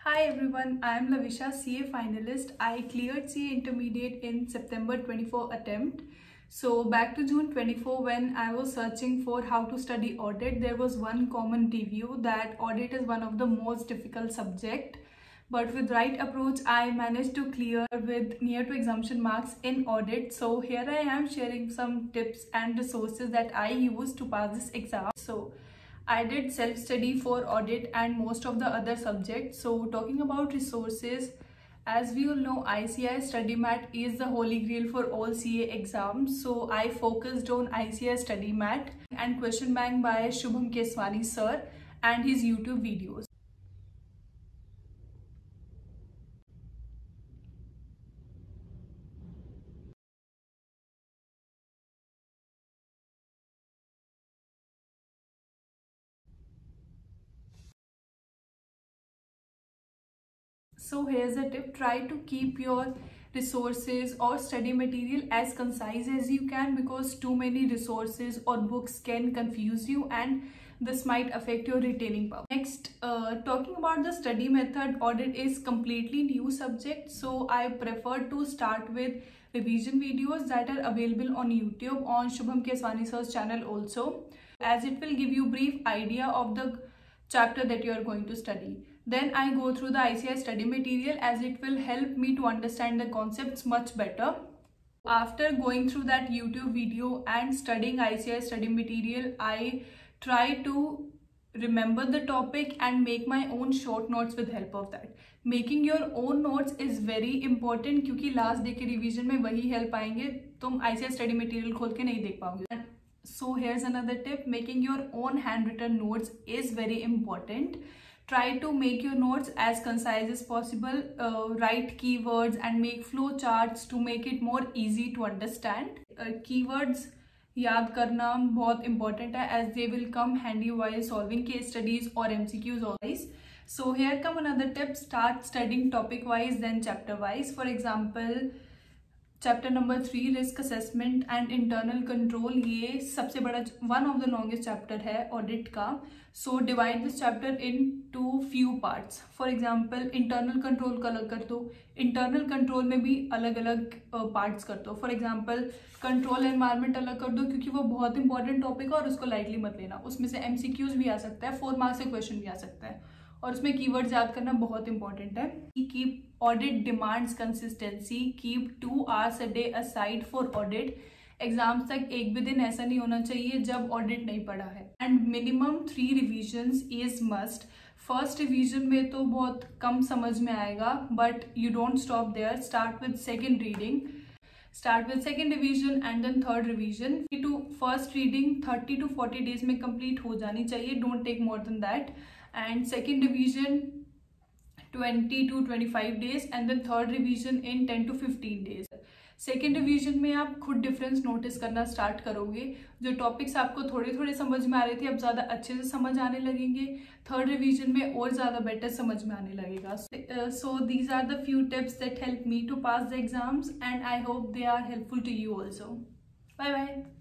Hi everyone, I am Lavisha, CA finalist. I cleared CA intermediate in September 24 attempt. So back to June 24, when I was searching for how to study audit, there was one common review that audit is one of the most difficult subject. But with right approach, I managed to clear with near to exemption marks in audit. So here I am sharing some tips and resources that I use to pass this exam. So I did self-study for audit and most of the other subjects. So talking about resources, as we all know, ICAI Study Mat is the holy grail for all CA exams. So I focused on ICAI Study Mat and question bank by Shubham Keswani sir and his YouTube videos. So here's a tip: try to keep your resources or study material as concise as you can, because too many resources or books can confuse you and this might affect your retaining power. Next, talking about the study method, audit is completely new subject, so I prefer to start with revision videos that are available on YouTube on Shubham Keswani sir's channel also, as it will give you brief idea of the chapter that you are going to study. Then I go through the ICAI study material, as it will help me to understand the concepts much better. After going through that YouTube video and studying ICAI study material, I try to remember the topic and make my own short notes with help of that. Making your own notes is very important, क्योंकि last day के revision में वही help आएंगे, तुम ICAI study material खोल के नहीं देख पाओगे. So here's another tip: making your own handwritten notes is very important. Try to make your notes as concise as possible, write keywords and make flow charts to make it more easy to understand. Keywords याद करना बहुत important है, as they will come handy while solving case studies or MCQs always. So here come another tip: start studying topic wise then chapter wise. For example, chapter number 3 risk assessment and internal control, ये सबसे बड़ा one of the longest chapter है audit का. So divide this chapter into few parts. For example, internal control का अलग कर दो, internal control में भी अलग अलग पार्ट्स कर दो. फॉर एग्जांपल, कंट्रोल एनवायरनमेंट अलग कर दो, क्योंकि वो बहुत इंपॉर्टेंट टॉपिक है और उसको लाइटली मत लेना. उसमें से MCQs भी आ सकता है, 4 मार्क्स से क्वेश्चन भी आ सकता है, और उसमें कीवर्ड्स याद करना बहुत इंपॉर्टेंट है. Keep audit demands consistency. Keep 2 hours a day aside for audit. Exams तक एक भी दिन ऐसा नहीं होना चाहिए जब ऑडिट नहीं पढ़ा है. And minimum 3 revisions is must. First revision में तो बहुत कम समझ में आएगा, but you don't stop there. Start with second reading, start with second revision and then third revision. To first reading 30 to 40 days में complete हो जानी चाहिए, don't take more than that. And second revision 20 to 25 days and then third revision in 10 to 15 days. Second revision में आप खुद difference notice करना start करोगे. जो टॉपिक्स आपको थोड़े थोड़े समझ में आ रहे थे, अब ज़्यादा अच्छे से समझ आने लगेंगे. थर्ड रिवीजन में और ज़्यादा बेटर समझ में आने लगेगा. So these are the few tips that help me to pass the exams and I hope they are helpful to you also. Bye bye.